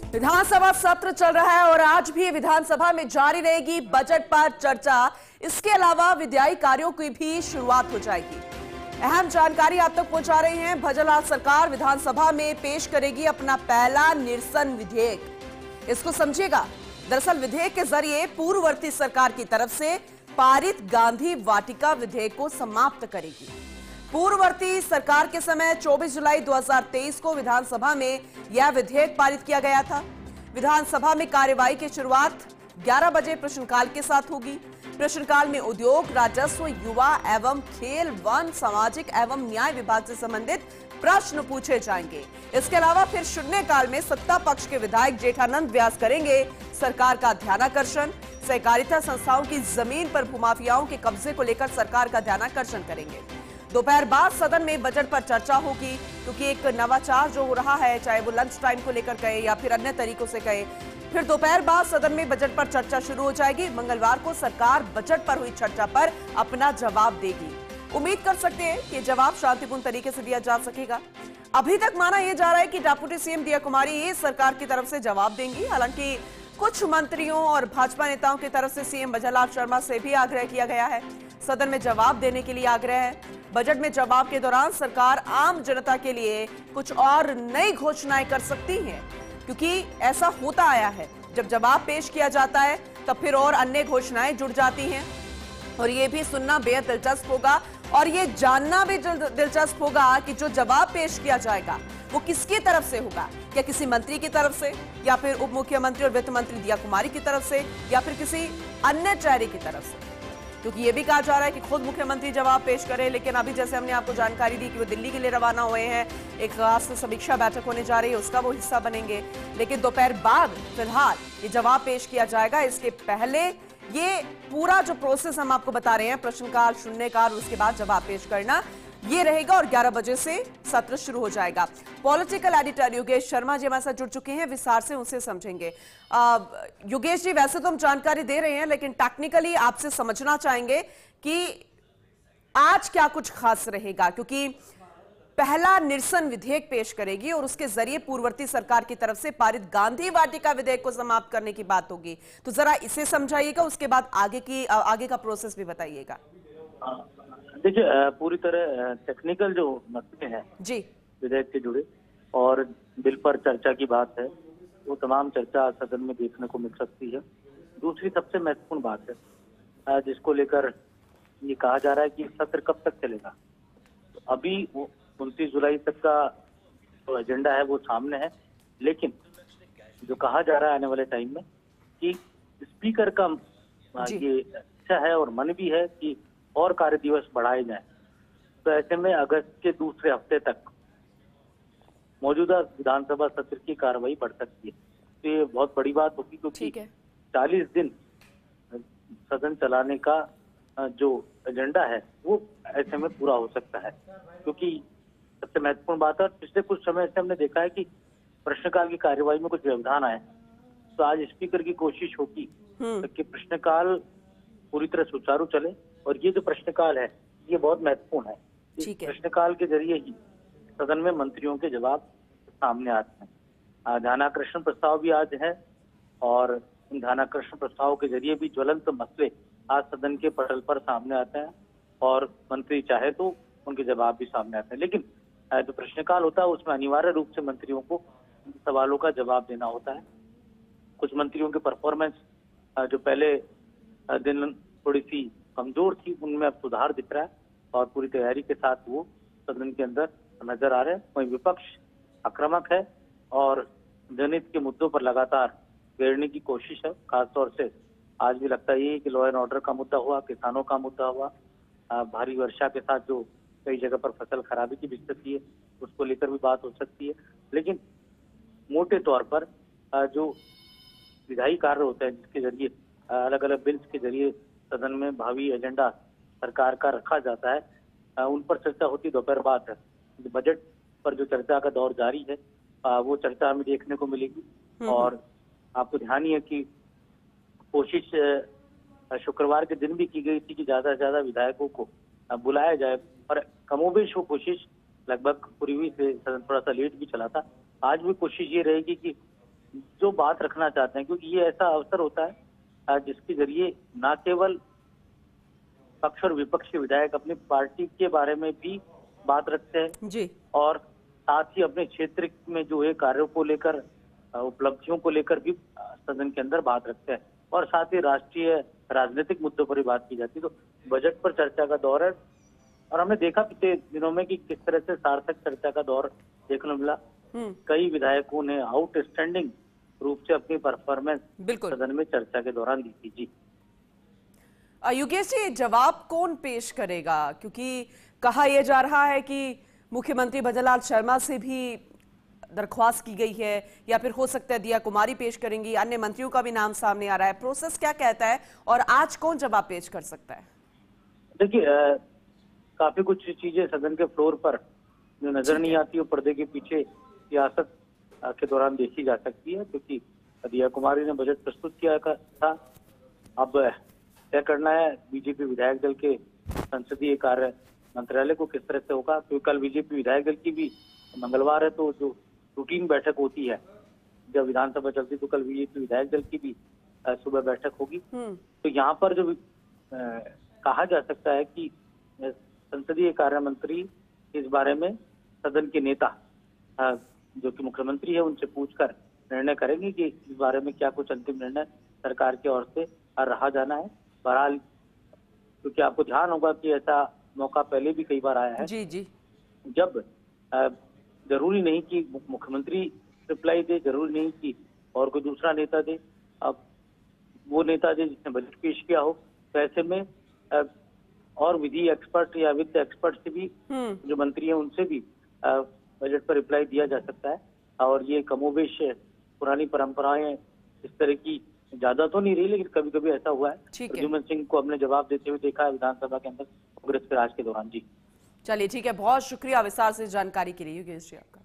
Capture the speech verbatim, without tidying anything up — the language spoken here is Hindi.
विधानसभा सत्र चल रहा है और आज भी विधानसभा में जारी रहेगी बजट पर चर्चा। इसके अलावा विधायी कार्यों की भी शुरुआत हो जाएगी। अहम जानकारी आप तक पहुंचा रहे हैं। भजनलाल सरकार विधानसभा में पेश करेगी अपना पहला निरसन विधेयक। इसको समझिएगा, दरअसल विधेयक के जरिए पूर्ववर्ती सरकार की तरफ से पारित गांधी वाटिका विधेयक को समाप्त करेगी। पूर्ववर्ती सरकार के समय चौबीस जुलाई दो हज़ार तेईस को विधानसभा में यह विधेयक पारित किया गया था। विधानसभा में कार्यवाही की शुरुआत ग्यारह बजे प्रश्नकाल के साथ होगी। प्रश्नकाल में उद्योग, राजस्व, युवा एवं खेल, वन, सामाजिक एवं न्याय विभाग से संबंधित प्रश्न पूछे जाएंगे। इसके अलावा फिर शून्यकाल में सत्ता पक्ष के विधायक जेठानंद व्यास करेंगे सरकार का ध्यानाकर्षण। सहकारिता संस्थाओं की जमीन पर भूमाफियाओं के कब्जे को लेकर सरकार का ध्यानाकर्षण करेंगे। दोपहर बाद सदन में बजट पर चर्चा होगी, क्योंकि एक नवाचार जो हो रहा है, चाहे वो लंच टाइम को लेकर कहे या फिर अन्य तरीकों से कहे, फिर दोपहर बाद सदन में बजट पर चर्चा शुरू हो जाएगी। मंगलवार को सरकार बजट पर हुई चर्चा पर अपना जवाब देगी। उम्मीद कर सकते हैं कि जवाब शांतिपूर्ण तरीके से दिया जा सकेगा। अभी तक माना यह जा रहा है कि डिप्टी सीएम दिया कुमारी सरकार की तरफ से जवाब देंगी। हालांकि कुछ मंत्रियों और भाजपा नेताओं की तरफ से सीएम भजनलाल शर्मा से भी आग्रह किया गया है, सदन में जवाब देने के लिए आग्रह है। बजट में जवाब के दौरान सरकार आम जनता के लिए कुछ और नई घोषणाएं कर सकती है, क्योंकि ऐसा होता आया है, जब जवाब पेश किया जाता है तब फिर और अन्य घोषणाएं जुड़ जाती हैं। और ये भी सुनना बेहद दिलचस्प होगा और ये जानना भी दिलचस्प होगा कि जो जवाब पेश किया जाएगा वो किसकी तरफ से होगा। क्या किसी मंत्री की तरफ से, या फिर उप मुख्यमंत्री और वित्त मंत्री दिया कुमारी की तरफ से, या फिर किसी अन्य चेहरे की तरफ से, क्योंकि ये भी कहा जा रहा है कि खुद मुख्यमंत्री जवाब पेश करे। लेकिन अभी जैसे हमने आपको जानकारी दी कि वो दिल्ली के लिए रवाना हुए हैं, एक खास समीक्षा बैठक होने जा रही है, उसका वो हिस्सा बनेंगे। लेकिन दोपहर बाद फिलहाल ये जवाब पेश किया जाएगा। इसके पहले ये पूरा जो प्रोसेस हम आपको बता रहे हैं, प्रश्नकाल, शून्यकाल, उसके बाद जवाब पेश करना, ये रहेगा और ग्यारह बजे से सत्र शुरू हो जाएगा। पॉलिटिकल एडिटर योगेश शर्मा जी हमारे साथ जुड़ चुके हैं, विस्तार से उनसे समझेंगे। आ, योगेश जी, वैसे तो हम जानकारी दे रहे हैं, लेकिन टेक्निकली आपसे समझना चाहेंगे कि आज क्या कुछ खास रहेगा, क्योंकि पहला निरसन विधेयक पेश करेगी और उसके जरिए पूर्ववर्ती सरकार की तरफ से पारित गांधी वाटिका विधेयक को समाप्त करने की बात होगी। तो जरा इसे समझाइएगा, उसके बाद आगे की आगे का प्रोसेस भी बताइएगा। देखिए, पूरी तरह टेक्निकल जो मसले हैं जी विधेयक से जुड़े और बिल पर चर्चा की बात है, वो तमाम चर्चा सदन में देखने को मिल सकती है। दूसरी सबसे महत्वपूर्ण बात है जिसको लेकर ये कहा जा रहा है कि सत्र कब तक चलेगा। तो अभी उनतीस जुलाई तक का जो एजेंडा है वो सामने है, लेकिन जो कहा जा रहा है आने वाले टाइम में कि स्पीकर का ये इच्छा है और मन भी है कि और कार्य दिवस बढ़ाए जाए। तो ऐसे में अगस्त के दूसरे हफ्ते तक मौजूदा विधानसभा सत्र की कार्रवाई बढ़ सकती है। तो ये बहुत बड़ी बात होगी, क्योंकि चालीस दिन सदन चलाने का जो एजेंडा है वो ऐसे में पूरा हो सकता है। क्योंकि सबसे महत्वपूर्ण बात है, पिछले कुछ समय से हमने देखा है कि प्रश्नकाल की कार्यवाही में कुछ व्यवधान आए, तो आज स्पीकर की कोशिश होगी कि प्रश्नकाल पूरी तरह सुचारू चले। और ये जो प्रश्नकाल है ये बहुत महत्वपूर्ण है। इस प्रश्नकाल के जरिए ही सदन में मंत्रियों के जवाब सामने आते हैं। ध्यानाकर्षण प्रस्ताव भी आज है और इन ध्यानाकर्षण प्रस्ताव के जरिए भी ज्वलंत मसले आज सदन के पटल पर सामने आते हैं और मंत्री चाहे तो उनके जवाब भी सामने आते हैं। लेकिन जो प्रश्नकाल होता है उसमें अनिवार्य रूप से मंत्रियों को सवालों का जवाब देना होता है। कुछ मंत्रियों की परफॉर्मेंस जो पहले दिन थोड़ी सी कमजोर थी, उनमें अब सुधार दिख रहा है और पूरी तैयारी के साथ वो सदन के अंदर नजर आ रहे हैं। वहीं विपक्ष आक्रामक है और जनहित के मुद्दों पर लगातार घेरने की कोशिश है। खासतौर से आज भी लगता है कि लॉ एंड ऑर्डर का मुद्दा हुआ, किसानों का मुद्दा हुआ, भारी वर्षा के साथ जो कई जगह पर फसल खराबी की भी स्थिति है, उसको लेकर भी बात हो सकती है। लेकिन मोटे तौर पर जो विधायी कार्य होते हैं, जिसके जरिए अलग अलग बिल्स के जरिए सदन में भावी एजेंडा सरकार का रखा जाता है, उन पर चर्चा होती दोपहर बाद है। बजट पर जो चर्चा का दौर जारी है वो चर्चा हमें देखने को मिलेगी। और आपको ध्यान ही है कि कोशिश शुक्रवार के दिन भी की गई थी कि ज्यादा से ज्यादा विधायकों को बुलाया जाए, और कमोबेश वो कोशिश लगभग पूरी हुई से सदन थोड़ा सा लेट भी चला था। आज भी कोशिश ये रहेगी कि जो बात रखना चाहते हैं, क्योंकि ये ऐसा अवसर होता है अ, जिसके जरिए न केवल पक्ष और विपक्ष के विधायक अपनी पार्टी के बारे में भी बात रखते हैं जी। और साथ ही अपने क्षेत्र में जो है कार्यों को लेकर, अ, उपलब्धियों को लेकर भी अ, सदन के अंदर बात रखते हैं और साथ ही राष्ट्रीय राजनीतिक मुद्दों पर भी बात की जाती है। तो बजट पर चर्चा का दौर है और हमने देखा पिछले दिनों में कि किस तरह से सार्थक चर्चा का दौर देखने को मिला। हम्म कई विधायकों ने आउटस्टैंडिंग रूप से अपनी परफॉर्मेंस बिल्कुल। सदन में चर्चा के दौरान दी थी। जी अ, योगेश जी, जवाब कौन पेश करेगा? क्योंकि कहा यह जा रहा है कि मुख्यमंत्री भजनलाल शर्मा से भी दरख्वास्त की गई है, या फिर हो सकता है दिया कुमारी पेश करेंगी, अन्य मंत्रियों का भी नाम सामने आ रहा है। प्रोसेस क्या कहता है और आज कौन जवाब पेश कर सकता है? देखिए, अ, काफी कुछ चीजें सदन के फ्लोर पर जो नजर नहीं आती और पर्दे के पीछे सियासत अ, के दौरान देखी जा सकती है, क्योंकि दिया कुमारी ने बजट प्रस्तुत किया था। अब तय करना है बीजेपी विधायक दल के संसदीय कार्य मंत्रालय को किस तरह से होगा, क्योंकि कल बीजेपी विधायक दल की भी मंगलवार है, तो जो रूटीन बैठक होती है जब विधानसभा चलती, तो कल बीजेपी विधायक दल की भी अ, सुबह बैठक होगी। तो यहाँ पर जो अ, कहा जा सकता है कि अ, संसदीय कार्य मंत्री इस बारे में सदन के नेता अ, जो कि मुख्यमंत्री है उनसे पूछकर निर्णय करेंगे कि इस बारे में क्या कुछ अंतिम निर्णय सरकार की ओर से रहा जाना है। बहरहाल, क्योंकि आपको ध्यान होगा कि ऐसा मौका पहले भी कई बार आया है जी जी। जब अ, जरूरी नहीं कि मुख्यमंत्री रिप्लाई दे, जरूरी नहीं कि और कोई दूसरा नेता दे, अब वो नेता दे जिसने बजट पेश किया हो, तो ऐसे में अ, और विधि एक्सपर्ट या वित्त एक्सपर्ट से भी जो मंत्री हैं उनसे भी अ, बजट पर रिप्लाई दिया जा सकता है। और ये कमोबेश पुरानी परंपराएं इस तरह की ज्यादा तो नहीं रही, लेकिन कभी कभी ऐसा हुआ है। प्रद्युम्न सिंह को हमने जवाब देते हुए देखा है विधानसभा के अंदर कांग्रेस के राज के दौरान। जी चलिए, ठीक है, बहुत शुक्रिया विस्तार से जानकारी के लिए योगेश जी आपका।